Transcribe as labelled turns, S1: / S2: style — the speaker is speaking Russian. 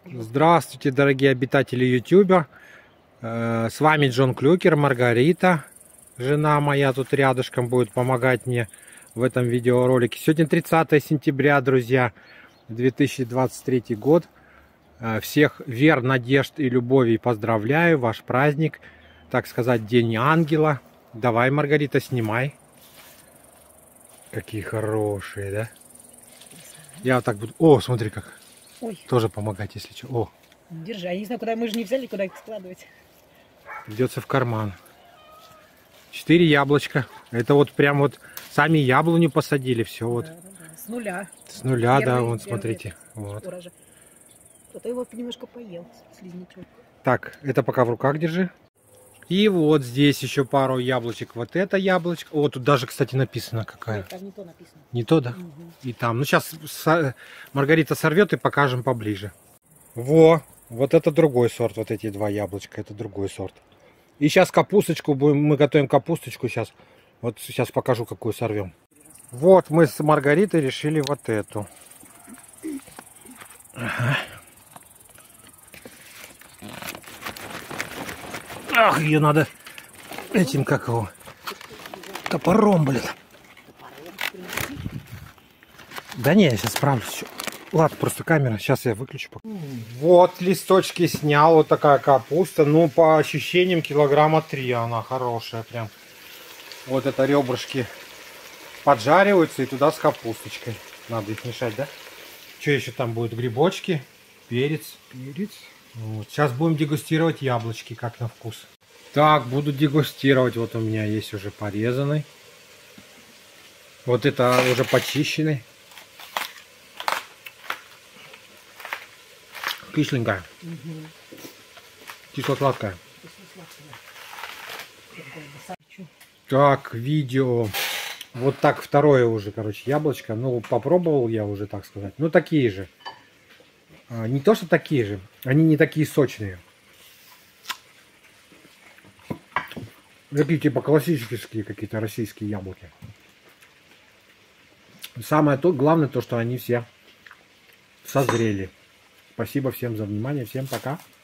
S1: Здравствуйте, дорогие обитатели YouTube. С вами Джон Клюкер, Маргарита. Жена моя тут рядышком будет помогать мне в этом видеоролике. Сегодня 30 сентября, друзья, 2023 год. Всех вер, надежд и любови поздравляю. Ваш праздник, так сказать, День Ангела. Давай, Маргарита, снимай. Какие хорошие, да? Я вот так буду... О, смотри как.
S2: Ой.
S1: Тоже помогать, если что. О.
S2: Держи, я не знаю, куда мы же не взяли, куда их складывать.
S1: Идется в карман. 4 яблочка. Это вот прям вот сами яблоню посадили. Все вот.
S2: Да. С нуля.
S1: С нуля, да,
S2: Первый
S1: вот смотрите. Вот.
S2: Кто-то его немножко поел, слизнячок.
S1: Так, это пока в руках держи. И вот здесь еще пару яблочек. Вот это яблочко. О, тут даже, кстати, написано какая.
S2: Нет, там не то написано.
S1: Не то, да?
S2: Угу.
S1: И там. Ну, сейчас Маргарита сорвет и покажем поближе. Во, вот это другой сорт. Вот эти два яблочка, это другой сорт. И сейчас капусточку будем, мы готовим капусточку сейчас. Вот сейчас покажу, какую сорвем. Вот мы с Маргаритой решили вот эту. Ага. Ах, ее надо этим, как его, топором, блин. Да не, я сейчас справлюсь. Ладно, просто камера, сейчас я выключу. Вот листочки снял, вот такая капуста. Ну, по ощущениям, килограмма 3 она хорошая прям. Вот это ребрышки поджариваются и туда с капусточкой. Надо их мешать, да? Что еще там будет? Грибочки, перец. Вот. Сейчас будем дегустировать яблочки, как на вкус. Так, буду дегустировать. Вот у меня есть уже порезанный. Вот это уже почищенный. Кисленькая. Угу. Кисло-сладкая. Так, видео. Вот так второе уже, короче, яблочко. Ну, попробовал я уже, так сказать. Ну, такие же. Не то, что такие же. Они не такие сочные. Такие типа классические какие-то российские яблоки. Самое то, главное то, что они все созрели. Спасибо всем за внимание. Всем пока.